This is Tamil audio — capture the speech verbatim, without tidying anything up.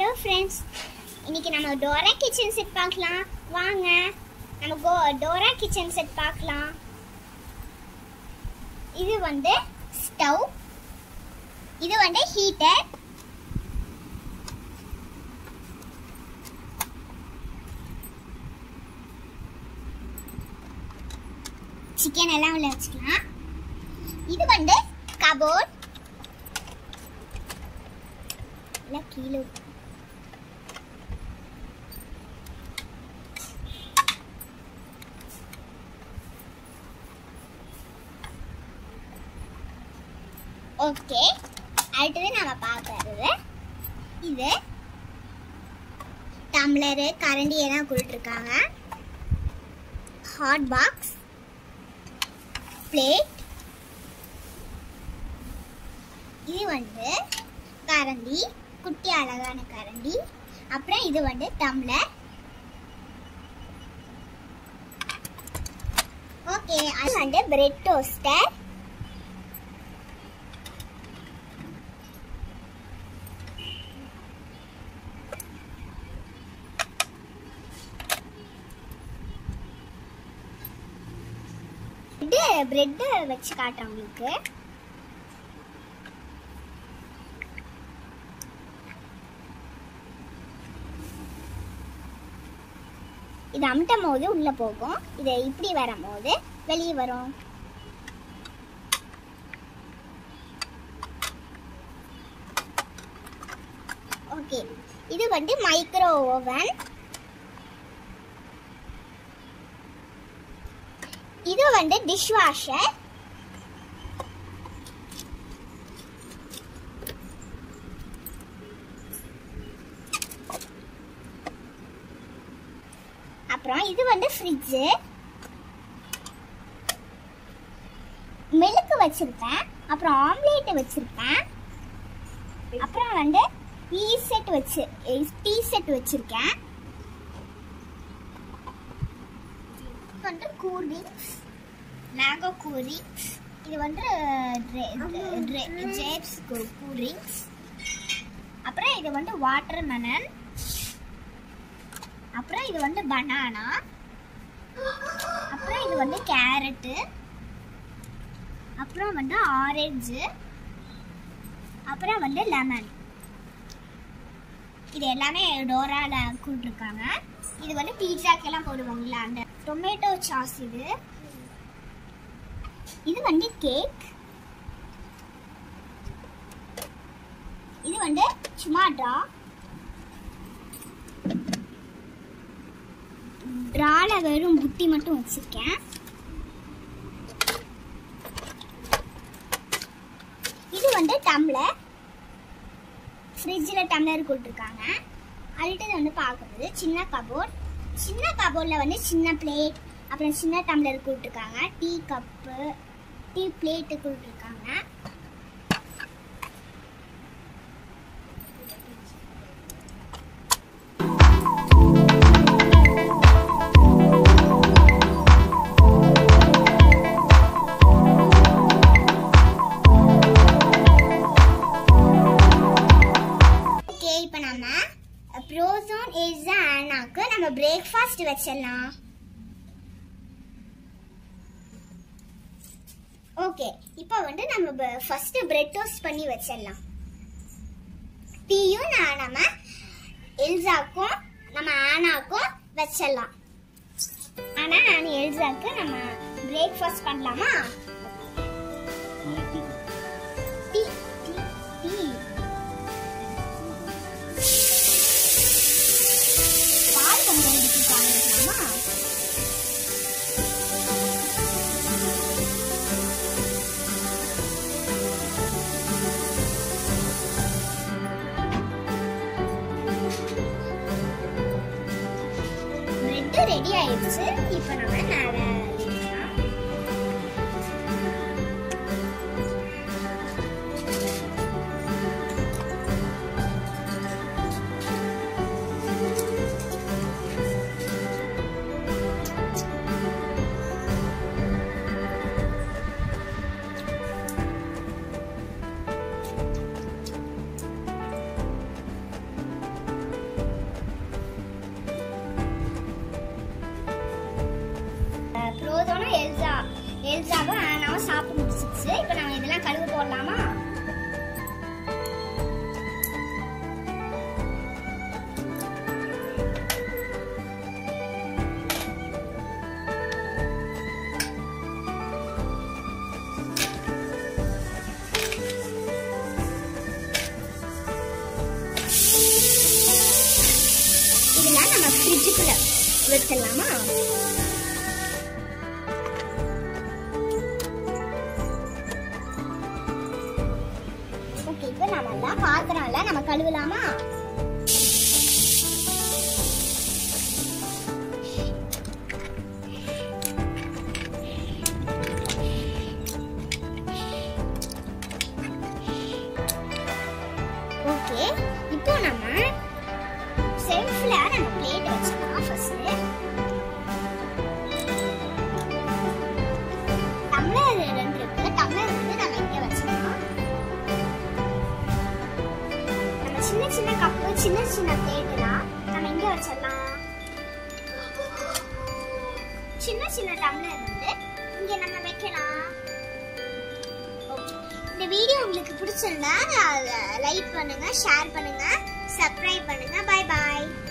ஹலோ ஃப்ரெண்ட்ஸ், இன்னைக்கு நம்ம டோரா கிச்சன் செட் பார்க்கலாம். வாங்க நம்ம கோ டோரா கிச்சன் செட் பார்க்கலாம். இது வந்து ஸ்டவ், இது வந்து ஹீட்டர், சிக்கன் எல்லாம் உள்ள வச்சுக்கலாம். இது வந்து கபோர்ட், எல்லாம் கீழே. ஓகே, அடுத்தது நம்ம பார்க்கறது இது டம்ளரு, கரண்டி எல்லாம் கொடுத்துருக்காங்க. ஹாட் பாக்ஸ், பிளேட், இது வந்து கரண்டி, குட்டி அழகான கரண்டி. அப்புறம் இது வந்து டம்ளர். ஓகே, அது வந்து பிரெட் டோஸ்டர். பிரெட் வச்சு காட்டுறேன் உங்களுக்கு. இது அமுட்டும் போது உள்ள போகும், இது இப்படி வரும்போது வெளியே வரும். ஓகே, இது வந்து மைக்ரோ ஓவன். இது வந்து டிஷ் வாஷர். அப்புறம் இது வந்து ஃப்ரிட்ஜ். மில்க் வச்சிருப்பேன், அப்புறம் ஆம்லேட் வச்சிருப்பேன், அப்புறம் வந்து டீ செட் வச்சு டீ செட் வச்சிருக்கேன். வந்து cool drinks, mango cool drinks. இது வந்து ஜேப்ஸ் கூல் ட்ரிங்க்ஸ். அப்புறம் இது வந்து வாட்டர் மெலன். அப்புறம் இது வந்து பனானா. அப்புறம் இது வந்து கேரட்டு. அப்புறம் வந்து ஆரஞ்சு. அப்புறம் வந்து லெமன். இது எல்லாமே டோரால கூட்டிருக்காங்க. இது வந்து பீட்சாக்கெல்லாம் போடுவாங்களா அந்த டொமேட்டோ சாஸ். இது இது வந்து கேக். இது வந்து சும்மா ட்ரா ட்ரால வெறும் புட்டி மட்டும் வச்சிருக்கேன். இது வந்து டம்ளர். ஃப்ரிட்ஜில் டம்ளர் கொடுத்துருக்காங்க. அடுத்தது வந்து பார்க்குறது சின்ன கபோர்ட். சின்ன கபோர்டில் வந்து சின்ன பிளேட், அப்புறம் சின்ன டம்ளர் கொடுத்துருக்காங்க. டீ கப்பு, டீ பிளேட்டு கொடுத்துருக்காங்க. ஓகே, இப்போ நம்ம ப்ரோசோன் ஏஜ் ஆனாக்கு நம்ம பிரேக்ஃபாஸ்ட் வச்சிடலாம். ஓகே, இப்போ வந்து நம்ம ஃபர்ஸ்ட் பிரெட் டோஸ்ட் பண்ணி வச்சிடலாம். டீயும் நான் நம்ம எல்சாக்கும் நம்ம ஆனாக்கும் வச்சிடலாம். ஆனா நான் எல்சாக்கு நம்ம பிரேக்ஃபாஸ்ட் பண்ணலாமா? டீ டீ டீ பால் கொஞ்சம் எடுத்து காமிக்கலாமா? ரெடி ஆயிடுச்சு. இப்போ நம்ம மேலே செல்ஃப்ல வச்சிடலாமா? ஓகே, இப்போ நம்ம எல்லாம் பாத்திரம்ல நம்ம கழுவலாமா? ஓகே, இப்போ நம்ம செல்ஃப்ல நம்ம பிளேட் வச்சுக்கலாம். ஃபர்ஸ்ட் டம்ளர் ரெண்டு இருக்கு. டம்ளர் வந்து நம்ம இங்க வச்சுக்கலாம். நம்ம சின்ன சின்ன கப்பு சின்ன சின்ன பிளேட்லாம் நம்ம இங்க வச்சிடலாம். சின்ன சின்ன டம்ளர் வந்து இங்க நம்ம வைக்கலாம். இந்த வீடியோ உங்களுக்கு பிடிச்சிருந்தா லைக் பண்ணுங்க, ஷேர் பண்ணுங்க, சப்ஸ்கிரைப் பண்ணுங்க. பை பாய்.